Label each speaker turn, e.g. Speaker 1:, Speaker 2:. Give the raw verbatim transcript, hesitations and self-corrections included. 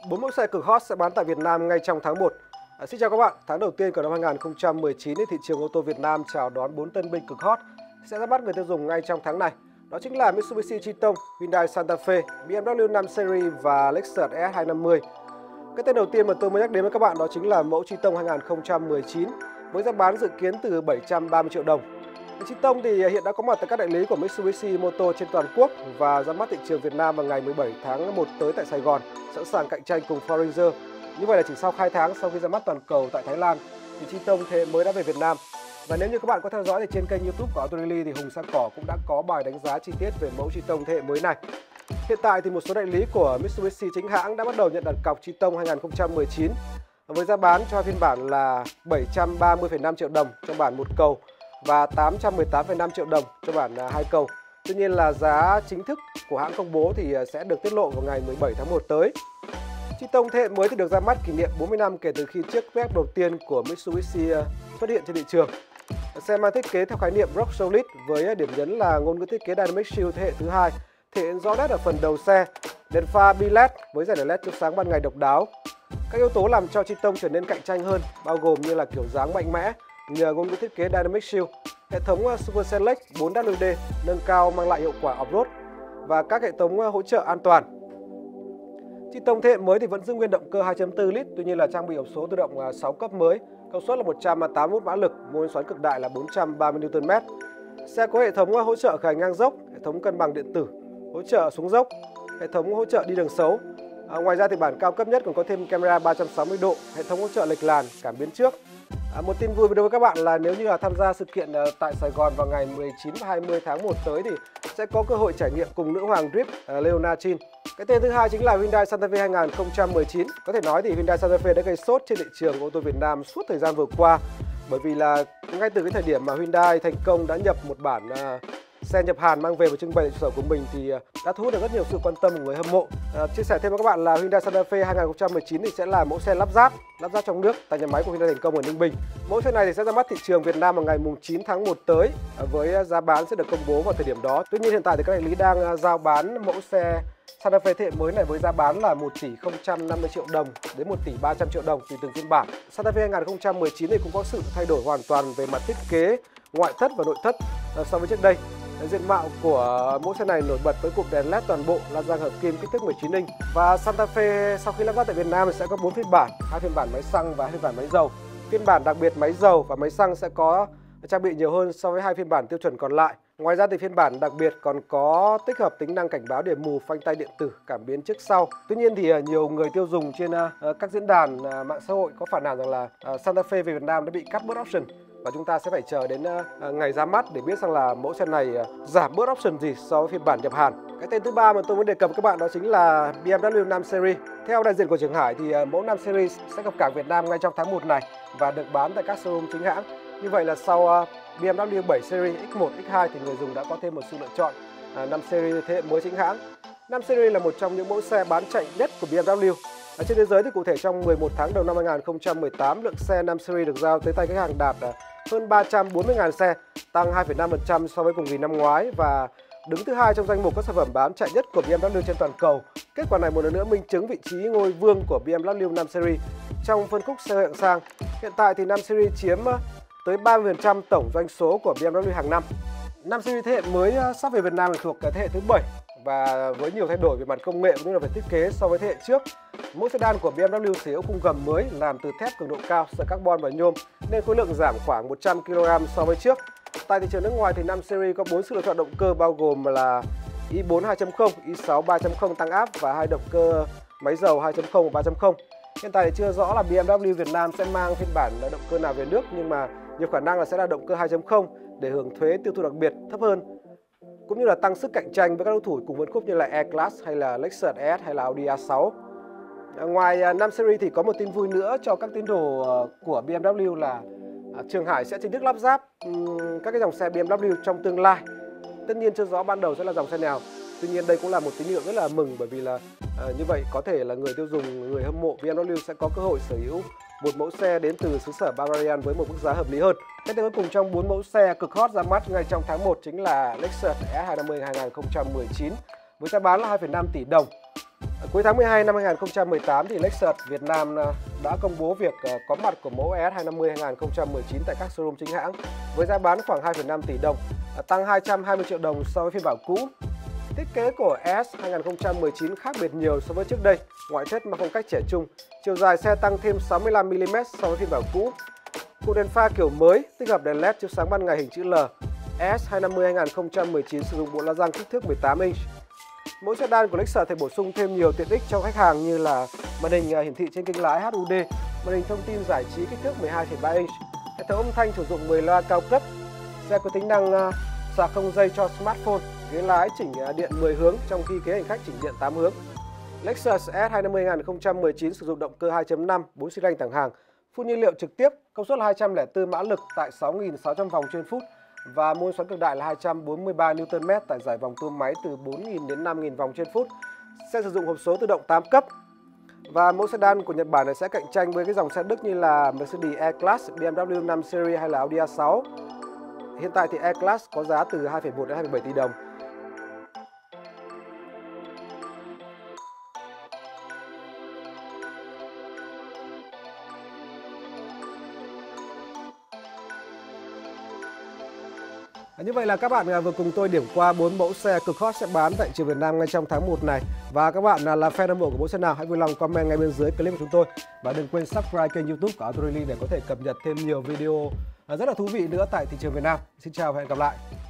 Speaker 1: Bốn mẫu xe cực hot sẽ bán tại Việt Nam ngay trong tháng một. À, xin chào các bạn, tháng đầu tiên của năm hai nghìn không trăm mười chín, thị trường ô tô Việt Nam chào đón bốn tân binh cực hot sẽ ra mắt người tiêu dùng ngay trong tháng này. Đó chính là Mitsubishi Triton, Hyundai Santa Fe, bê em vê năm Series và Lexus E S hai năm mươi. Cái tên đầu tiên mà tôi muốn nhắc đến với các bạn đó chính là mẫu Triton hai nghìn không trăm mười chín với giá bán dự kiến từ bảy trăm ba mươi triệu đồng. Triton thì hiện đã có mặt tại các đại lý của Mitsubishi Motor trên toàn quốc và ra mắt thị trường Việt Nam vào ngày mười bảy tháng một tới tại Sài Gòn, sẵn sàng cạnh tranh cùng Forester. Như vậy là chỉ sau hai tháng sau khi ra mắt toàn cầu tại Thái Lan thì Triton thế hệ mới đã về Việt Nam. Và nếu như các bạn có theo dõi thì trên kênh YouTube của Auto Daily thì Hùng Sang Cỏ cũng đã có bài đánh giá chi tiết về mẫu Triton thế hệ mới này. Hiện tại thì một số đại lý của Mitsubishi chính hãng đã bắt đầu nhận đặt cọc Triton hai nghìn không trăm mười chín với giá bán cho phiên bản là bảy trăm ba mươi phẩy năm triệu đồng cho bản một cầu và tám trăm mười tám phẩy năm triệu đồng cho bản hai cầu. Tuy nhiên là giá chính thức của hãng công bố thì sẽ được tiết lộ vào ngày mười bảy tháng một tới. Triton thế hệ mới thì được ra mắt kỷ niệm bốn mươi năm kể từ khi chiếc web đầu tiên của Mitsubishi xuất hiện trên thị trường. Xe mang thiết kế theo khái niệm Rock Solid với điểm nhấn là ngôn ngữ thiết kế Dynamic Shield thế hệ thứ hai, thể hiện rõ nét ở phần đầu xe, đèn pha bi led với dải đèn led chiếu sáng ban ngày độc đáo. Các yếu tố làm cho Triton trở nên cạnh tranh hơn bao gồm như là kiểu dáng mạnh mẽ nhờ ngôn ngữ thiết kế Dynamic Shield, hệ thống Super Select bốn W D nâng cao mang lại hiệu quả off-road và các hệ thống hỗ trợ an toàn. Triton thế hệ mới thì vẫn giữ nguyên động cơ hai chấm bốn lít, tuy nhiên là trang bị hộp số tự động sáu cấp mới, công suất là một trăm tám mươi mốt mã lực, mô men xoắn cực đại là bốn trăm ba mươi niu tơn mét. Xe có hệ thống hỗ trợ khởi hành ngang dốc, hệ thống cân bằng điện tử, hỗ trợ xuống dốc, hệ thống hỗ trợ đi đường xấu. À, ngoài ra thì bản cao cấp nhất còn có thêm camera ba trăm sáu mươi độ, hệ thống hỗ trợ lệch làn, cảm biến trước. À, một tin vui đối với các bạn là nếu như là tham gia sự kiện uh, tại Sài Gòn vào ngày mười chín và hai mươi tháng một tới thì sẽ có cơ hội trải nghiệm cùng nữ hoàng Drift uh, Leona Chin. Cái tên thứ hai chính là Hyundai Santa Fe hai nghìn không trăm mười chín. Có thể nói thì Hyundai Santa Fe đã gây sốt trên thị trường ô tô Việt Nam suốt thời gian vừa qua, bởi vì là ngay từ cái thời điểm mà Hyundai thành công đã nhập một bản uh, xe nhập Hàn mang về và trưng bày tại trụ sở của mình thì đã thu hút được rất nhiều sự quan tâm của người hâm mộ. À, chia sẻ thêm với các bạn là Hyundai Santa Fe hai nghìn không trăm mười chín thì sẽ là mẫu xe lắp ráp, lắp ráp trong nước tại nhà máy của Hyundai Thành Công ở Ninh Bình. Mẫu xe này thì sẽ ra mắt thị trường Việt Nam vào ngày chín tháng một tới với giá bán sẽ được công bố vào thời điểm đó. Tuy nhiên hiện tại thì các đại lý đang giao bán mẫu xe Santa Fe thế hệ mới này với giá bán là một tỷ không trăm năm mươi triệu đồng đến một tỷ ba trăm triệu đồng tùy từng phiên bản. Santa Fe hai nghìn không trăm mười chín thì cũng có sự thay đổi hoàn toàn về mặt thiết kế, ngoại thất và nội thất so với trước đây. Diện mạo của mẫu xe này nổi bật với cụm đèn led toàn bộ lan răng hợp kim kích thước mười chín inch. Và Santa Fe sau khi lắp ráp tại Việt Nam thì sẽ có bốn phiên bản, hai phiên bản máy xăng và hai phiên bản máy dầu. Phiên bản đặc biệt máy dầu và máy xăng sẽ có trang bị nhiều hơn so với hai phiên bản tiêu chuẩn còn lại. Ngoài ra thì phiên bản đặc biệt còn có tích hợp tính năng cảnh báo điểm mù, phanh tay điện tử, cảm biến trước sau. Tuy nhiên thì nhiều người tiêu dùng trên các diễn đàn mạng xã hội có phản ánh rằng là Santa Fe về Việt Nam đã bị cắt bớt option. Và chúng ta sẽ phải chờ đến uh, ngày ra mắt để biết rằng là mẫu xe này uh, giảm bớt option gì so với phiên bản nhập Hàn. Cái tên thứ ba mà tôi muốn đề cập với các bạn đó chính là bê em vê năm Series. Theo đại diện của Trường Hải thì uh, mẫu năm Series sẽ cập cảng Việt Nam ngay trong tháng một này và được bán tại các showroom chính hãng. Như vậy là sau uh, bê em vê bảy Series X một, X hai thì người dùng đã có thêm một sự lựa chọn uh, năm Series thế hệ mới chính hãng. năm Series là một trong những mẫu xe bán chạy nhất của bê em vê. Ở trên thế giới thì cụ thể trong mười một tháng đầu năm hai nghìn không trăm mười tám, lượng xe năm Series được giao tới tay khách hàng đạt uh, hơn ba trăm bốn mươi nghìn xe, tăng hai phẩy năm phần trăm so với cùng kỳ năm ngoái và đứng thứ hai trong danh mục các sản phẩm bán chạy nhất của bê em vê trên toàn cầu. Kết quả này một lần nữa minh chứng vị trí ngôi vương của bê em vê năm Series trong phân khúc xe hạng sang. Hiện tại thì năm Series chiếm tới ba mươi phần trăm tổng doanh số của bê em vê hàng năm. năm Series thế hệ mới sắp về Việt Nam là thuộc thế hệ thứ bảy và với nhiều thay đổi về mặt công nghệ cũng như là về thiết kế so với thế hệ trước. Mẫu sedan của bê em vê sở hữu khung gầm mới làm từ thép cường độ cao, sợi carbon và nhôm nên khối lượng giảm khoảng một trăm ki lô gam so với trước. Tại thị trường nước ngoài thì năm Series có bốn sự lựa chọn động cơ bao gồm là i bốn hai chấm không, i sáu ba chấm không tăng áp và hai động cơ máy dầu hai chấm không và ba chấm không. Hiện tại thì chưa rõ là bê em vê Việt Nam sẽ mang phiên bản động cơ nào về nước, nhưng mà nhiều khả năng là sẽ là động cơ hai chấm không để hưởng thuế tiêu thụ đặc biệt thấp hơn, cũng như là tăng sức cạnh tranh với các đối thủ cùng phân khúc như là E-Class hay là Lexus E S hay là Audi A sáu. Ngoài năm Series thì có một tin vui nữa cho các tín đồ của bê em vê là Trường Hải sẽ chính thức lắp ráp các cái dòng xe bê em vê trong tương lai. Tất nhiên chưa rõ ban đầu sẽ là dòng xe nào. Tuy nhiên đây cũng là một tín hiệu rất là mừng, bởi vì là à, như vậy có thể là người tiêu dùng, người hâm mộ bê em vê sẽ có cơ hội sở hữu một mẫu xe đến từ xứ sở Bavarian với một mức giá hợp lý hơn. Cái cuối cùng trong bốn mẫu xe cực hot ra mắt ngay trong tháng một chính là Lexus E S hai năm mươi hai nghìn không trăm mười chín với giá bán là hai phẩy năm tỷ đồng. Cuối tháng mười hai năm hai nghìn không trăm mười tám thì Lexus Việt Nam đã công bố việc có mặt của mẫu E S hai năm mươi hai nghìn không trăm mười chín tại các showroom chính hãng với giá bán khoảng hai phẩy năm tỷ đồng, tăng hai trăm hai mươi triệu đồng so với phiên bản cũ. Thiết kế của E S hai nghìn không trăm mười chín khác biệt nhiều so với trước đây, ngoại thất mang phong cách trẻ trung, chiều dài xe tăng thêm sáu mươi lăm mi li mét so với phiên bản cũ. Cụm đèn pha kiểu mới tích hợp đèn led chiếu sáng ban ngày hình chữ L. E S hai năm mươi hai nghìn không trăm mười chín sử dụng bộ la răng kích thước mười tám inch. Mỗi sedan của Lexus thì bổ sung thêm nhiều tiện ích cho khách hàng như là màn hình hiển thị trên kính lái hát u đê, màn hình thông tin giải trí kích thước mười hai phẩy ba inch, hệ thống âm thanh sử dụng mười loa cao cấp. Xe có tính năng sạc không dây cho smartphone, ghế lái chỉnh điện mười hướng trong khi ghế hành khách chỉnh điện tám hướng. Lexus E S hai năm mươi hai nghìn không trăm mười chín sử dụng động cơ hai chấm năm, bốn xi lanh thẳng hàng, phun nhiên liệu trực tiếp, công suất là hai trăm lẻ bốn mã lực tại sáu nghìn sáu trăm vòng trên phút và môn xoắn cực đại là hai trăm bốn mươi ba Newton mét tại giải vòng tua máy từ bốn nghìn đến năm nghìn vòng trên phút. Xe sử dụng hộp số tự động tám cấp. Và mẫu sedan của Nhật Bản này sẽ cạnh tranh với cái dòng xe Đức như là Mercedes E-Class, B M W năm Series hay là Audi A sáu. Hiện tại thì E-Class có giá từ hai phẩy một đến hai phẩy bảy tỷ đồng. Như vậy là các bạn vừa cùng tôi điểm qua bốn mẫu xe cực hot sẽ bán tại thị trường Việt Nam ngay trong tháng một này. Và các bạn là fan hâm mộ của mẫu xe nào hãy vui lòng comment ngay bên dưới clip của chúng tôi. Và đừng quên subscribe kênh YouTube của Auto Daily để có thể cập nhật thêm nhiều video rất là thú vị nữa tại thị trường Việt Nam. Xin chào và hẹn gặp lại.